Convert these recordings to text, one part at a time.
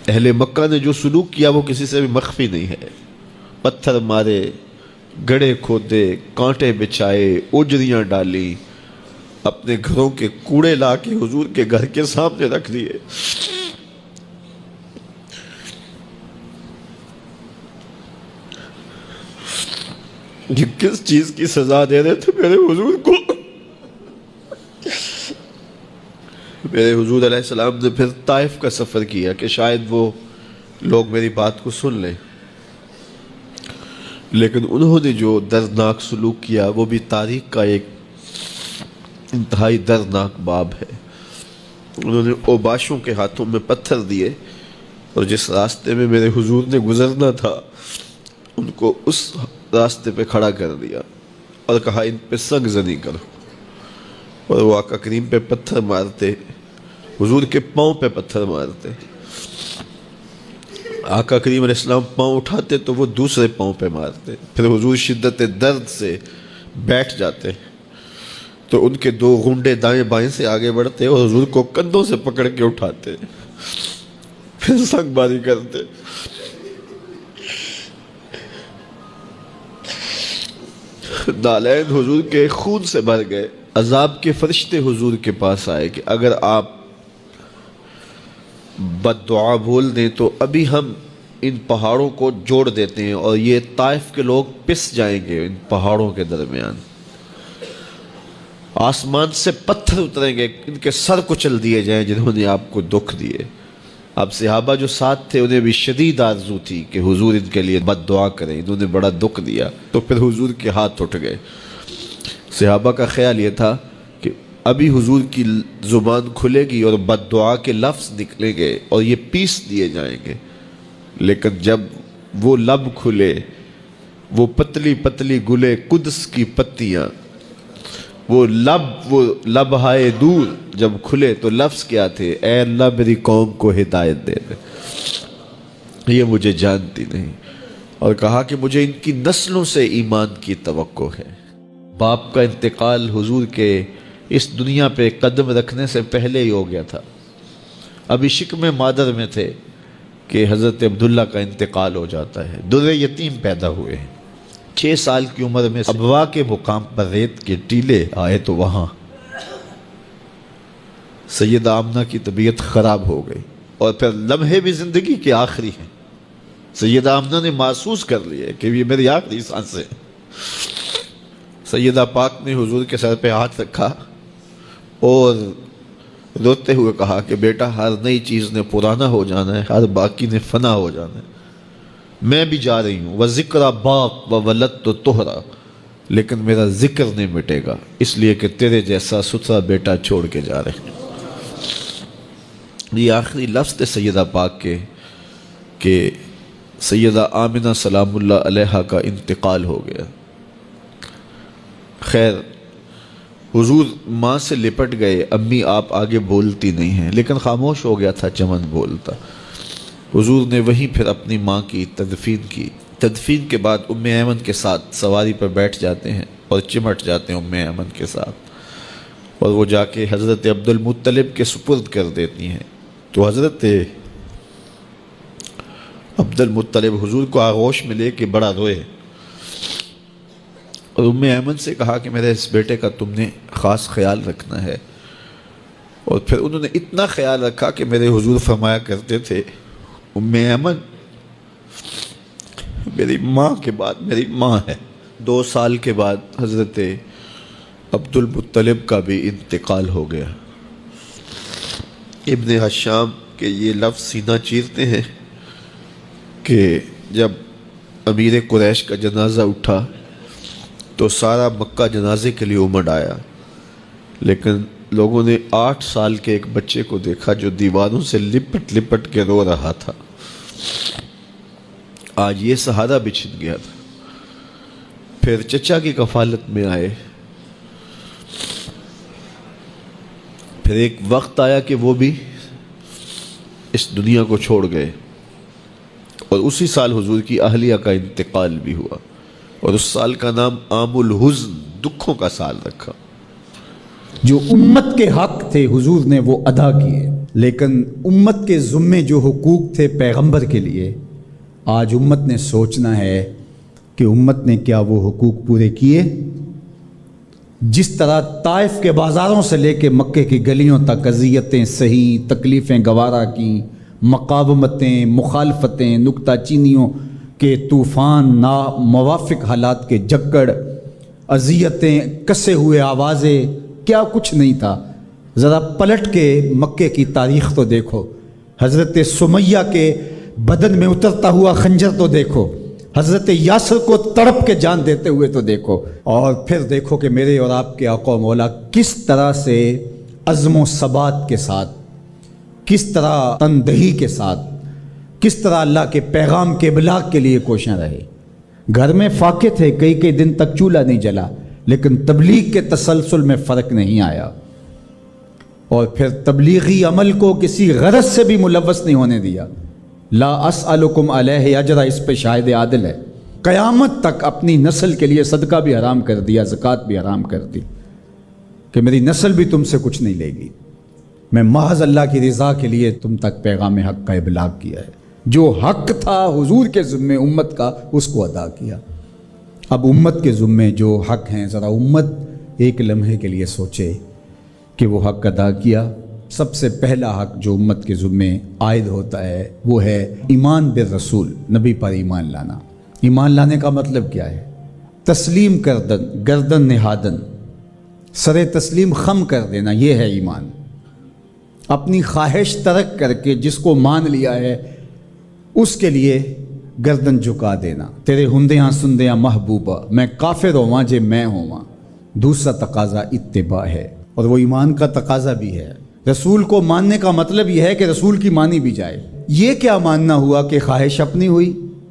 اہل مکہ نے جو سلوک کیا وہ کسی سے بھی مخفی نہیں ہے. پتھر مارے، گڑھے کھودے، کانٹے بچھائے، اجریاں ڈالی، اپنے گھروں کے کوڑے لا کے حضور کے گھر کے سامنے رکھ دیے. یہ کس چیز کی سزا دے رہے تھے میرے حضور کو؟ میرے حضور علیہ السلام نے پھر طائف کا سفر کیا کہ شاید وہ لوگ میری بات کو سن لیں، لیکن انہوں نے جو دردناک سلوک کیا وہ بھی تاریخ کا ایک انتہائی دردناک باب ہے. انہوں نے اوباشوں کے ہاتھوں میں پتھر دیے اور جس راستے میں میرے حضور نے گزرنا تھا ان کو اس راستے پہ کھڑا کر دیا اور کہا ان پہ سنگ زنی کرو. اور وہ آقا کریم پہ پتھر مارتے، حضور کے پاؤں پہ پتھر مارتے. آقا کریم علیہ السلام پاؤں اٹھاتے تو وہ دوسرے پاؤں پہ مارتے. پھر حضور شدت درد سے بیٹھ جاتے تو ان کے دو غنڈے دائیں بائیں سے آگے بڑھتے اور حضور کو کندھوں سے پکڑ کے اٹھاتے، پھر سنگ باری کرتے. نالین حضور کے خون سے بھر گئے. عذاب کے فرشتے حضور کے پاس آئے کہ اگر آپ بد دعا بول دیں تو ابھی ہم ان پہاڑوں کو جوڑ دیتے ہیں اور یہ طائف کے لوگ پس جائیں گے ان پہاڑوں کے درمیان. آسمان سے پتھر اتریں گے، ان کے سر کچل دیے جائیں جنہوں نے آپ کو دکھ دیے. اب صحابہ جو ساتھ تھے انہیں بھی شدید آرزو تھی کہ حضور ان کے لیے بد دعا کریں، انہوں نے بڑا دکھ دیا. تو پھر حضور کے ہاتھ اٹھ گئے. صحابہ کا خیال یہ تھا کہ ابھی حضور کی زبان کھلے گی اور بد دعا کے لفظ نکلیں گے اور یہ پیس دیے جائیں گے. لیکن جب وہ لب کھلے، وہ پتلی پتلی گلے قدس کی پتیاں، وہ لب ہائے دور جب کھلے تو لفظ کیا تھے؟ اے اللہ میری قوم کو ہدایت دے دے، یہ مجھے جانتی نہیں. اور کہا کہ مجھے ان کی نسلوں سے ایمان کی توقع ہے. باپ کا انتقال حضور کے اس دنیا پہ قدم رکھنے سے پہلے ہی ہو گیا تھا. ابھی شکم مادر میں تھے کہ حضرت عبداللہ کا انتقال ہو جاتا ہے. در یتیم پیدا ہوئے ہیں. 6 سال کی عمر میں ابوا کے مقام پر ریت کے ٹیلے آئے تو وہاں سیدہ آمنہ کی طبیعت خراب ہو گئی اور پھر لمحے بھی زندگی کے آخری ہیں. سیدہ آمنہ نے محسوس کر لیا کہ یہ میری آخری سانسیں. سیدہ پاک نے حضور کے سر پہ ہاتھ رکھا اور روتے ہوئے کہا کہ بیٹا ہر نئی چیز نے پرانا ہو جانا ہے، ہر باقی نے فنا ہو جانا ہے. میں بھی جا رہی ہوں. وَذِكْرَ بَاق وَوَلَدْتُ طُهْرًا، لیکن میرا ذکر نہیں مٹے گا اس لیے کہ تیرے جیسا ستھرا بیٹا چھوڑ کے جا رہے ہیں. یہ آخری لفظ تھے سیدہ پاک کے کہ سیدہ آمنہ سلام اللہ علیہا کا انتقال ہو گیا. خیر حضور ماں سے لپٹ گئے. امی آپ آگے بولتی نہیں ہیں، لیکن خاموش ہو گیا تھا چمن بولتا. حضور نے وہیں پھر اپنی ماں کی تدفین کی. تدفین کے بعد ام ایمن کے ساتھ سواری پر بیٹھ جاتے ہیں اور چمٹ جاتے ہیں ام ایمن کے ساتھ، اور وہ جا کے حضرت عبد المطلب کے سپرد کر دیتی ہیں. تو حضرت عبد المطلب حضور کو آغوش میں لے کے بڑا روئے اور ام ایمن سے کہا کہ میرے اس بیٹے کا تم نے خاص خیال رکھنا ہے. اور پھر انہوں نے اتنا خیال رکھا کہ میرے حضور فرمایا کرتے تھے ام ایمن میری ماں کے بعد میری ماں ہے. 2 سال کے بعد حضرت عبد المطلب کا بھی انتقال ہو گیا. ابن حشام کے یہ لفظ سینہ چیرتے ہیں کہ جب امیر قریش کا جنازہ اٹھا تو سارا مکہ جنازے کے لیے امڑ آیا، لیکن لوگوں نے 8 سال کے ایک بچے کو دیکھا جو دیواروں سے لپٹ لپٹ کے رو رہا تھا. آج یہ سہارا بچھن گیا تھا. پھر چچا کی کفالت میں آئے. پھر ایک وقت آیا کہ وہ بھی اس دنیا کو چھوڑ گئے اور اسی سال حضور کی اہلیہ کا انتقال بھی ہوا، اور اس سال کا نام عام الحزن، دکھوں کا سال رکھا. جو امت کے حق تھے حضور نے وہ ادا کیے، لیکن امت کے ذمے جو حقوق تھے پیغمبر کے لیے، آج امت نے سوچنا ہے کہ امت نے کیا وہ حقوق پورے کیے؟ جس طرح طائف کے بازاروں سے لے کے مکے کی گلیوں تک اذیتیں سہی، تکلیفیں گوارا کی، مقاومتیں، مخالفتیں، نکتہ چینیوں کے طوفان، ناموافق حالات کے جکڑ، اذیتیں، کسے ہوئے آوازیں، کیا کچھ نہیں تھا۔ ذرا پلٹ کے مکے کی تاریخ تو دیکھو، حضرت سمیہ کے بدن میں اترتا ہوا خنجر تو دیکھو، حضرت یاسر کو تڑپ کے جان دیتے ہوئے تو دیکھو، اور پھر دیکھو کہ میرے اور آپ کے آقا و مولا کس طرح سے عزم و ثبات کے ساتھ، کس طرح تندہی کے ساتھ، کس طرح اللہ کے پیغام کے ابلاغ کے لیے کوشاں رہے۔ گھر میں فاقے تھے، کئی دن تک چولہا نہیں جلا، لیکن تبلیغ کے تسلسل میں فرق نہیں آیا، اور پھر تبلیغی عمل کو کسی غرض سے بھی ملوث نہیں ہونے دیا۔ لا اسألکم علیہ اجرا، اس پہ شاہد عادل ہے۔ قیامت تک اپنی نسل کے لیے صدقہ بھی حرام کر دیا، زکوٰۃ بھی حرام کر دی، کہ میری نسل بھی تم سے کچھ نہیں لے گی، میں محض اللہ کی رضا کے لیے تم تک پیغام حق کا ابلاغ کیا ہے۔ جو حق تھا حضور کے ذمے امت کا، اس کو ادا کیا۔ اب امت کے ذمے جو حق ہیں، ذرا امت ایک لمحے کے لیے سوچے کہ وہ حق ادا کیا۔ سب سے پہلا حق جو امت کے ذمے عائد ہوتا ہے وہ ہے ایمان بالرسول، نبی پر ایمان لانا۔ ایمان لانے کا مطلب کیا ہے؟ تسلیم کردن، گردن نہادن، سر تسلیم خم کر دینا، یہ ہے ایمان۔ اپنی خواہش ترک کر کے جس کو مان لیا ہے اس کے لیے گردن جھکا دینا۔ تیرے ہندیاں سندیاں محبوبہ، میں کافر ہواں جے میں ہواں۔ دوسرا تقاضا اتباع ہے، اور وہ ایمان کا تقاضا بھی ہے۔ رسول کو ماننے کا مطلب یہ ہے کہ رسول کی مانی بھی جائے۔ یہ کیا ماننا ہوا کہ خواہش اپنی ہوئی،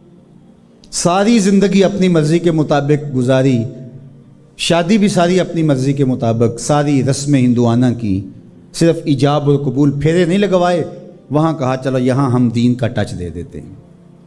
ساری زندگی اپنی مرضی کے مطابق گزاری، شادی بھی ساری اپنی مرضی کے مطابق، ساری رسمیں ہندوانہ کی، صرف ایجاب اور قبول، پھیرے نہیں لگوائے۔ وہاں کہا چلو یہاں ہم دین کا ٹچ دے دیتے ہیں،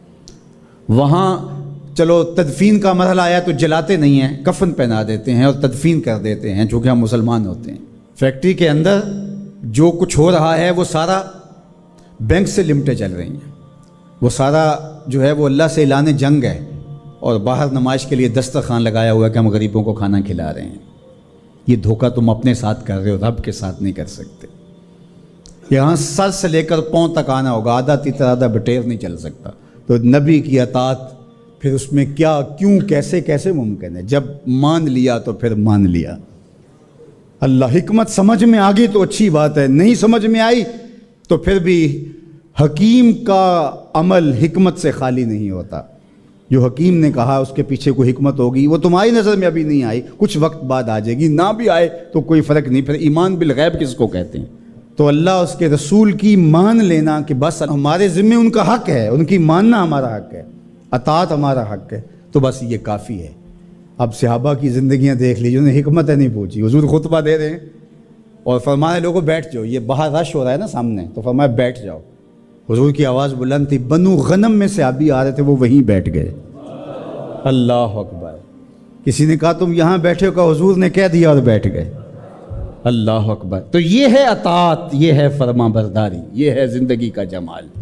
وہاں چلو تدفین کا مرحلہ آیا تو جلاتے نہیں ہیں، کفن پہنا دیتے ہیں اور تدفین کر دیتے ہیں، چونکہ ہم مسلمان ہوتے ہیں۔ فیکٹری کے اندر جو کچھ ہو رہا ہے وہ سارا بینک سے لمٹیں چل رہی ہیں، وہ سارا جو ہے وہ اللہ سے اعلان جنگ ہے، اور باہر نمائش کے لیے دسترخوان لگایا ہوا ہے کہ ہم غریبوں کو کھانا کھلا رہے ہیں۔ یہ دھوکہ تم اپنے ساتھ کر رہے ہو، رب کے ساتھ نہیں کر سکتے۔ یہاں سر سے لے کر پاؤں تک آنا ہوگا، آدھا تیتر آدھا بٹیر نہیں چل سکتا۔ تو نبی کی اطاعت پھر اس میں کیا، کیوں، کیسے ممکن ہے؟ جب مان لیا تو پھر مان لیا۔ اللہ حکمت سمجھ میں آ گئی تو اچھی بات ہے، نہیں سمجھ میں آئی تو پھر بھی حکیم کا عمل حکمت سے خالی نہیں ہوتا۔ جو حکیم نے کہا اس کے پیچھے کوئی حکمت ہوگی، وہ تمہاری نظر میں ابھی نہیں آئی، کچھ وقت بعد آ جائے گی، نہ بھی آئے تو کوئی فرق نہیں۔ پھر ایمان بالغیب کس کو کہتے ہیں؟ تو اللہ اس کے رسول کی مان لینا کہ بس ہمارے ذمے ان کا حق ہے، ان کی ماننا ہمارا حق ہے، اطاعت ہمارا حق ہے، تو بس یہ کافی ہے۔ اب صحابہ کی زندگیاں دیکھ لیجیے، انہیں حکمت نہیں پوچھی۔ حضور خطبہ دے رہے ہیں اور فرمایا لوگوں بیٹھ جاؤ، یہ باہر رش ہو رہا ہے نا سامنے، تو فرمایا بیٹھ جاؤ۔ حضور کی آواز بلند تھی، بنو غنم میں صحابی آ رہے تھے، وہ وہیں بیٹھ گئے۔ اللہ اکبر۔ کسی نے کہا تم یہاں بیٹھے ہو، کہا حضور نے کہہ دیا اور بیٹھ گئے۔ اللہ اکبر۔ تو یہ ہے اطاعت، یہ ہے فرما برداری، یہ ہے زندگی کا جمال۔